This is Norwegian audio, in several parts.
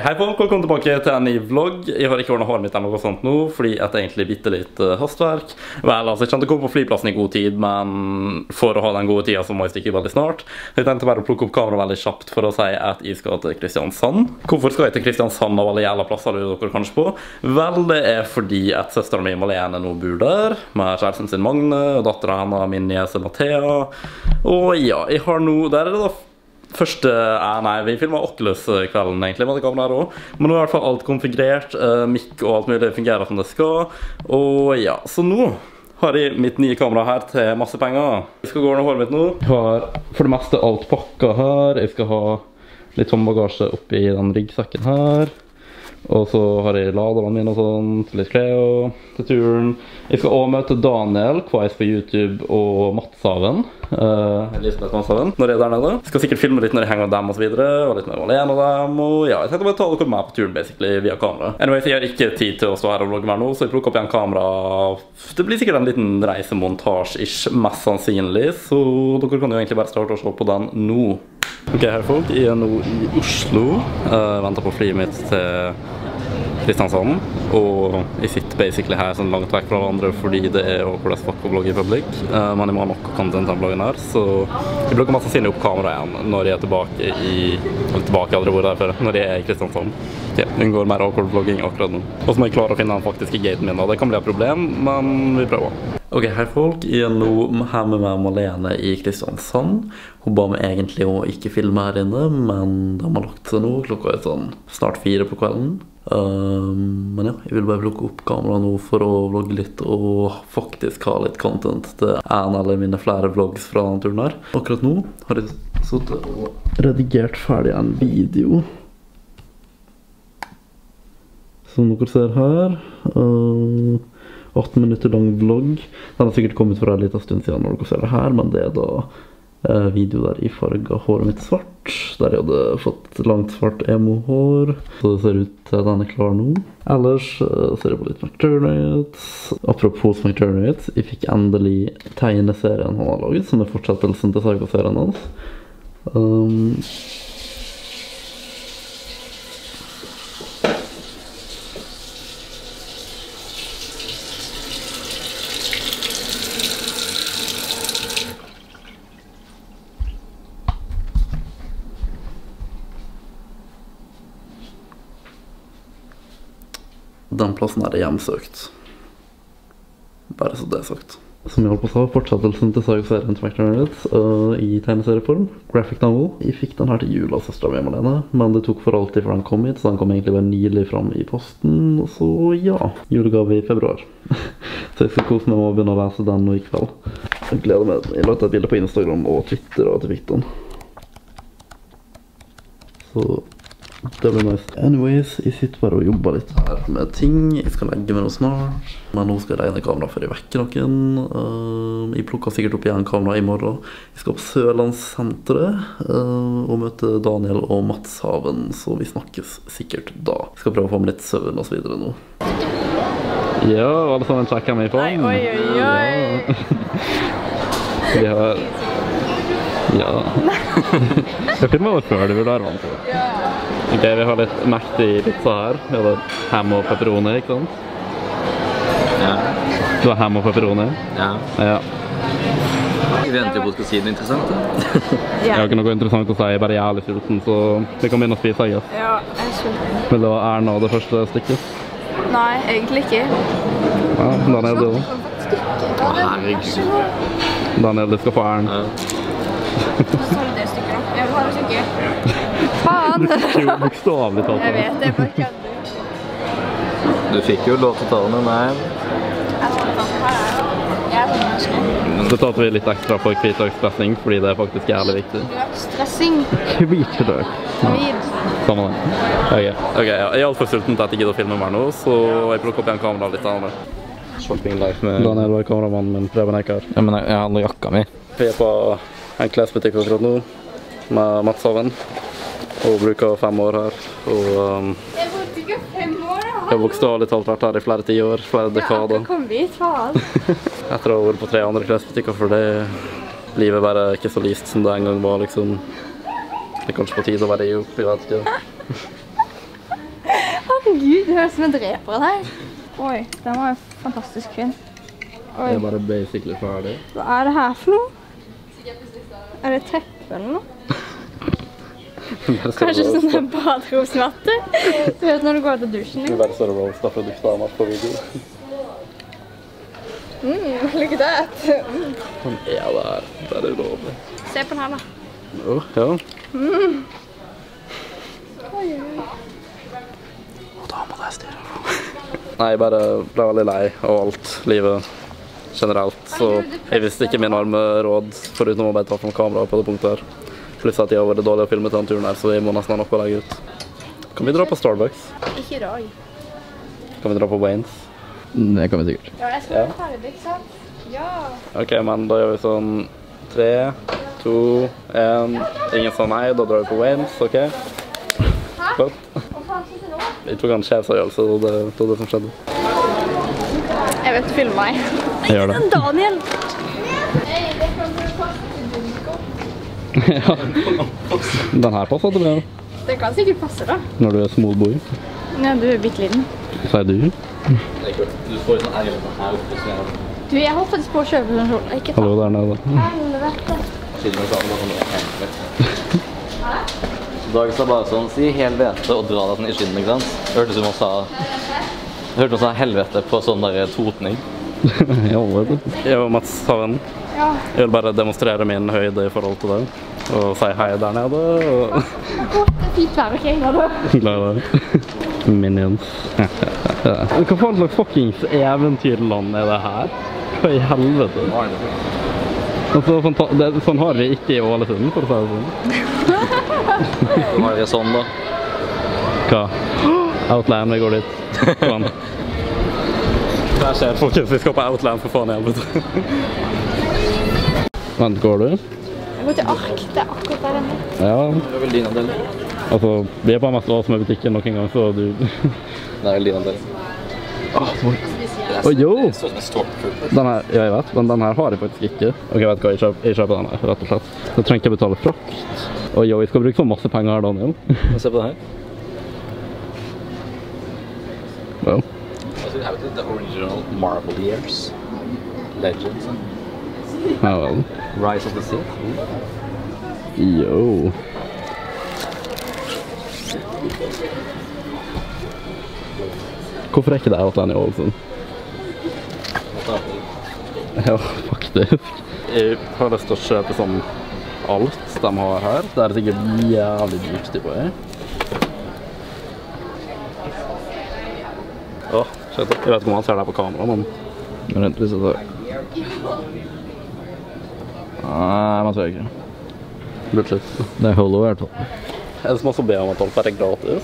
Hei folk, velkommen tilbake til en ny vlogg. Jeg har ikke ordnet håret mitt eller noe sånt nå, fordi at det egentlig bitte litt hastverk. Vel, altså, jeg kjente å komme på flyplassen i god tid, men for å ha den gode tiden så må jeg stikke veldig snart. Jeg tenkte bare å plukke opp kamera veldig kjapt for å si at jeg skal til Kristiansand. Hvorfor skal jeg til Kristiansand av alle jævla plasser lurer dere kanskje på? Vel, det er fordi at søsteren min Malene nå bor der, med kjæresten sin Magne, og datteren hennes min niese Mathea. Og ja, jeg har nå, der er det da første, vi filmet Oculus-kvelden egentlig med det kameraet her også. Men nå er i hvert fall alt konfigurert, mikk og alt mulig fungerer som det skal. Og ja, så nå har jeg mitt nye kamera her til masse penger. Jeg skal gå under håret mitt nå. Jeg har for det meste alt pakket her. Jeg skal ha litt håndbagasje oppi den ryggsekken her. Og så har jeg laderne mine og sånt, litt klær til turen. Jeg skal også møte Daniel, Kveis på YouTube, og Matshaven. Elisabeth Matshaven, når jeg er der nede. Jeg skal sikkert filme litt når jeg henger med dem og så videre, og litt med Malene og dem. Og ja, jeg tenkte bare ta dere med på turen, basically, via kamera. Anyways, jeg har ikke tid til å stå her og vlogge mer nå, så jeg plukker opp igjen kamera. Det blir sikkert en liten reisemontasje-ish, mest sannsynlig, så dere kan jo egentlig bare starte å se på den nå. Ok, her folk, jeg er nå i Oslo, venter på flyet mitt til Kristiansand, og jeg sitter basically her sånn langt vekk fra hverandre fordi det er awkward as fuck å vlogge i public, men jeg må ha nok content den vloggen her, så jeg bruker mest sannsynlig opp kamera igjen når jeg er tilbake aldri hvor det er før, når jeg er i Kristiansand. Ok, unngår mer awkward vlogging akkurat nå. Og så må jeg klare å finne den faktiske gaten min, og det kan bli et problem, men vi prøver. Ok, hei folk, jeg er nå her med meg Malene i Kristiansand. Hun ba meg egentlig å ikke filme her inne, men de har lagt seg nå. Klokka er sånn snart 4 på kvelden. Men ja, jeg vil bare plukke opp kamera nå for å vlogge litt og faktisk ha litt content til en eller mine flere vlogs fra denne turen her. Akkurat nå har jeg suttet og redigert ferdig en video. Som dere ser her. 18 minutter lang vlogg. Den har sikkert kommet for en liten stund siden når dere ser det her, men det er da video der jeg farget håret mitt svart, der jeg hadde fått langt svart emo-hår. Så det ser ut til at den er klar nå. Ellers ser jeg på litt McDermott. Apropos McDermott, jeg fikk endelig tegneserien han har laget, som er fortsettelsen til Psycho-serien hans. Den plassen er hjemsøkt. Bare så det er sagt. Som jeg holdt på å sa, fortsettelsen til Psycho-serien til McDermott i tegneserieform. Graphic novel. Jeg fikk den her til jul av søsteren min Malene, men det tok for alltid før den kom hit, så den kom egentlig bare nylig fram i posten. Så ja, julegave i februar. Så jeg skal kose meg med å begynne å lese den nå i kveld. Jeg gleder meg. Jeg lagde et bilde på Instagram og Twitter og at jeg fikk den. Så det blir nice. Anyways, jeg sitter bare og jobber litt her med ting. Jeg skal legge meg noe snart. Men nå skal jeg regne kamera før jeg vekker noen. Jeg plukker sikkert opp igjen kamera i morgen. Jeg skal på Sørlandssenteret og møte Daniel og Matshaven, så vi snakkes sikkert da. Jeg skal prøve å få med litt søvn og så videre nå. Ja, var det sånn en sjekker meg på? Nei, oi. Vi har... Ja. Jeg filmer over før, du vil være vant til det. Ja. Ok, vi har litt mektig pizza her. Vi har ham og pepperoni, ikke sant? Ja. Du har ham og pepperoni? Ja. Ja. Jeg venter jo på at du skal si noe interessant da. Jeg har ikke noe interessant å si, jeg er bare jævlig sulten, så vi kan begynne å spise, jeg. Ja, jeg er sulten. Vil du ha Erna det første stykket? Nei, egentlig ikke. Ja, Daniel, du også. Herregud. Daniel, du skal få æren. Ja. Så tar du det stykket da. Jeg vil ha det stykket. Faen! Du fikk jo bokstavlig talt. Jeg vet, det bare kødder. Du fikk jo lov til å ta den, nei. Jeg skal ta den her. Jeg er sånn menneske. Så tar vi litt ekstra for hvitdagsdressing, fordi det er faktisk jævlig viktig. Stressing. Hvitdag. Vid. Samme det. Ok, ja. Jeg er alt for sulten til at jeg gidder å filme mer nå, så jeg plukker opp igjen kamera litt annet. Shopping life med... Daniel var kameramannen min, Preben Eikar. Ja, men jeg handler jakka mi. Vi er på en klesbutikk akkurat nå, med Matshaven, og bruker 5 år her. Og Jeg brukte ikke 5 år da. jeg har bokstavlig talt vært her i flere tiår, flere dekader. Ja, kom hit, faen. Etter å ha vært på 3 andre klesbutikker, for det livet bare ikke så lyst som det en gang var, liksom. Det er kanskje på tide å være i opp, jeg vet ikke. Gud, det høres som en dreper her. Oi, den var jo fantastisk fin. Oi. Jeg er bare basically ferdig. Hva er det her for noe? Er det teppe eller noe? Kanskje sånn en baderomsmatte? Du vet når du går til dusjen. Det er bare større roast, derfor du ikke mat på video. Look at that. Ja, det er ulovlig. Se på den her da. Ja. Oi. Da må jeg styre. Nei, jeg bare ble veldig lei av alt livet generelt, så jeg visste ikke min arme råd foruten å bare ta fram kamera på det punktet her. Pluss at jeg har vært dårlig å filme til den turen her, så jeg må nesten ha noe å legge ut. Kan vi dra på Starbucks? Ikke i dag. Kan vi dra på Waynes? Det kan vi sikkert. Ja, jeg skal være ferdig, ikke sant? Ja. Ok, men da gjør vi sånn 3, 2, 1. Ingen sa nei, da drar vi på Waynes, ok? Flott. Hva faen sitter nå? Jeg tok en sjefsavgjørelse, og det var det som skjedde. Jeg vet du filmer meg. Jeg gjør det. Daniel! Nei, det kan du Ja. Den her passer til meg. Det kan sikkert passe da. Når du er small boy. Ja, du er bitte liten. Sier du? Du får jo sånn her oppe. Du, jeg holdt faktisk på å kjøpe sånn kjole. Ikke Hallo der nede. helvete. Siden sa det sånn helvete. Dag sa bare sånn, si helvete og dra deg sånn i skinnen, ikke sant? Hørtes som han sa helvete på sånn der totning. Ja, vet du. Jeg og Mats har en. Ja. Jeg vil bare demonstrere min høyde i forhold til det. Og si hei der nede. Og Det er fint vær, ok? Ja, da. glad i deg. Minions. Hva faen slags fuckings eventyrland er det her? Hva i helvete? Altså, sånn har vi ikke i Ålesund, for å si det sånn. Hva er det sånn da? Hva? Outland, vi går dit. Kom. Der skjer folkens, vi skal på Outland for faen i helvete. Vent, går du? Jeg går til Ark. Det er akkurat der denne. Ja, Det er vel din andel. altså, vi er på mest som er butikken noen gang, så du... Det er vel din andel. Å, jo! Det er sånn en stortfugl. Den her, ja, jeg vet, men den her har jeg faktisk ikke. Ok, vet du hva, jeg kjøper den her, rett og slett. Jeg trenger ikke betale frakt. Og jo, jeg skal bruke så masse penger her, Daniel. Se på det her. Well. Altså, vi har jo the original Marvel Years. Legends. Ja, vel. Rise of the Sith. Jo. Hvorfor er ikke det Outland i Ålesund? Ja, faktisk. Jeg har lyst til å kjøpe sånn alt de har her. Det er sikkert jævlig dyrt på det. Åh, shit. Jeg vet ikke om han ser det på kamera, men... Men vent litt så det... Nei, man tror jeg ikke. Burde litt. Det er Holo i hvert fall. Er det som også ber om at alt er gratis?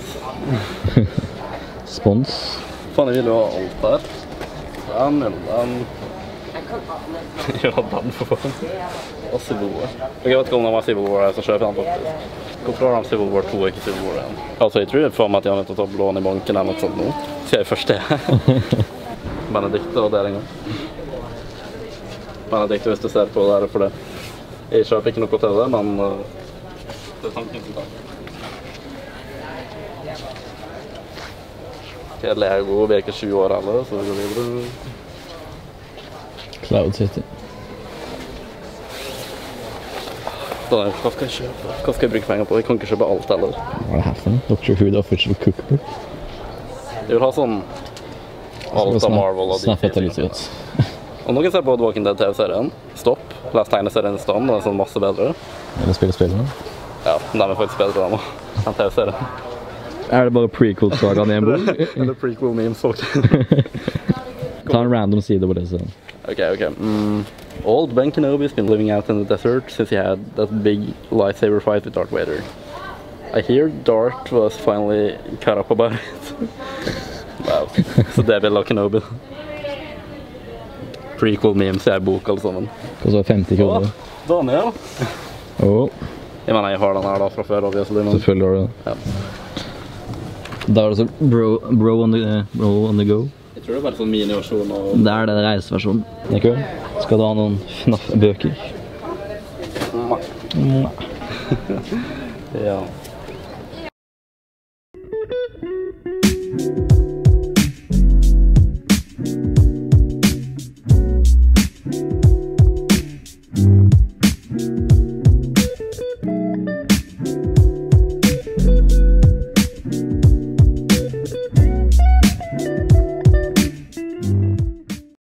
Spons. Faen, jeg vil jo ha alt der. Den, den. Ja, den for faen. Og Civil War. Jeg vet ikke om de har Civil War her, så kjøper jeg den faktisk. Hvorfor har de Civil War 2 og ikke Civil War 1? Altså, jeg tror for meg at jeg har nødt til å ta lån i banken eller noe sånt nå. Skal jeg først det? Benedikte og delinger. Benedikte, hvis du ser på det her for det. Jeg kjøper ikke noe til det, men det er tanken som tar. Lego, vi er ikke 20 år heller, så vi går videre. Cloud City. Hva skal jeg kjøpe? Hva skal jeg bruke penger på? Jeg kan ikke kjøpe alt heller. Hva er det her for noe? Dr. Who The Official Cookbook. Jeg vil ha sånn alt av Marvel og Snaff etter litt godt. Og noen ser på Walking Dead TV-serien. Stopp. Les tegneserien i stand, den er sånn masse bedre. Eller spiller. Ja, den er faktisk bedre enn den TV-serien. Er det bare prequel-sagaen i en bok? Eller prequel memes, folk. Ta en random side på det, så. Ok. Old Ben Kenobi's been living out in the desert since he had that big lightsaber fight with Darth Vader. I hear Darth was finally cut up about it. Wow. Så det vil ha Kenobi. Prequel memes i en bok alle sammen. Kostet 50 kroner. Daniel! Åh, Jeg mener, jeg har den her da fra før, obviously. Men... selvfølgelig har du det. Ja. Da er det så bro on the go. Jeg tror det er bare sånn mini-versjon av... Det er den reiseversjonen. Nico, skal du ha noen bøker? Ja. Thank